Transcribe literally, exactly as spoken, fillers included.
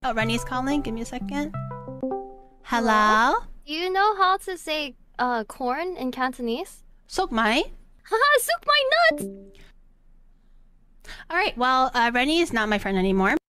Oh, Rennie's calling. Give me a second. Hello? Do you know how to say uh corn in Cantonese? Sok mai? Haha, soup my nuts! Alright, well, uh, Rennie is not my friend anymore.